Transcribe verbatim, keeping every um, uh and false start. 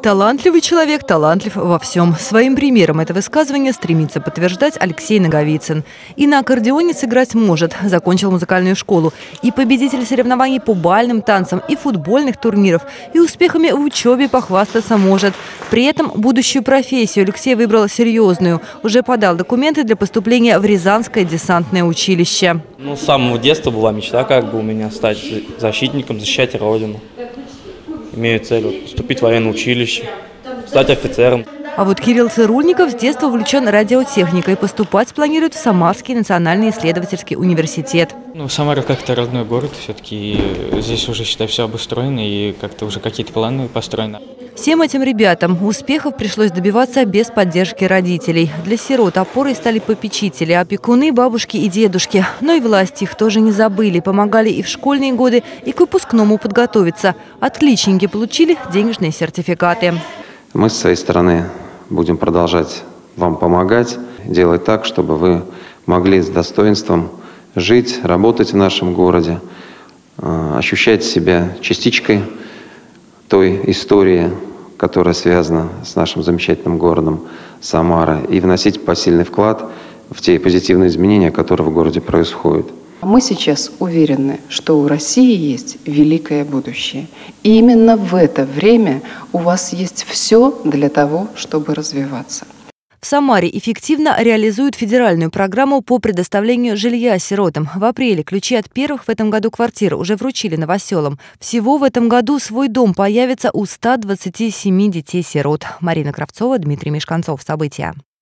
Талантливый человек талантлив во всем. Своим примером это высказывание стремится подтверждать Алексей Наговицын. И на аккордеоне сыграть может. Закончил музыкальную школу. И победитель соревнований по бальным танцам, и футбольных турниров, и успехами в учебе похвастаться может. При этом будущую профессию Алексей выбрал серьезную. Уже подал документы для поступления в Рязанское десантное училище. Ну, с самого детства была мечта как бы у меня стать защитником, защищать Родину. Имею цель вот, поступить в военное училище, стать офицером. А вот Кирилл Цирульников с детства увлечен радиотехникой. Поступать планирует в Самарский национальный исследовательский университет. Ну, Самара как-то родной город. Все-таки здесь уже, считай, все обустроено и как-то уже какие-то планы построены. Всем этим ребятам успехов пришлось добиваться без поддержки родителей. Для сирот опорой стали попечители, опекуны, бабушки и дедушки. Но и власти их тоже не забыли. Помогали и в школьные годы, и к выпускному подготовиться. Отличники получили денежные сертификаты. Мы с своей стороны будем продолжать вам помогать, делать так, чтобы вы могли с достоинством жить, работать в нашем городе, ощущать себя частичкой той истории, которая связана с нашим замечательным городом Самара, и вносить посильный вклад в те позитивные изменения, которые в городе происходят. Мы сейчас уверены, что у России есть великое будущее. И именно в это время у вас есть все для того, чтобы развиваться. В Самаре эффективно реализуют федеральную программу по предоставлению жилья сиротам. В апреле ключи от первых в этом году квартир уже вручили новоселам. Всего в этом году свой дом появится у ста двадцати семи детей-сирот. Марина Кравцова, Дмитрий Мешканцов. События.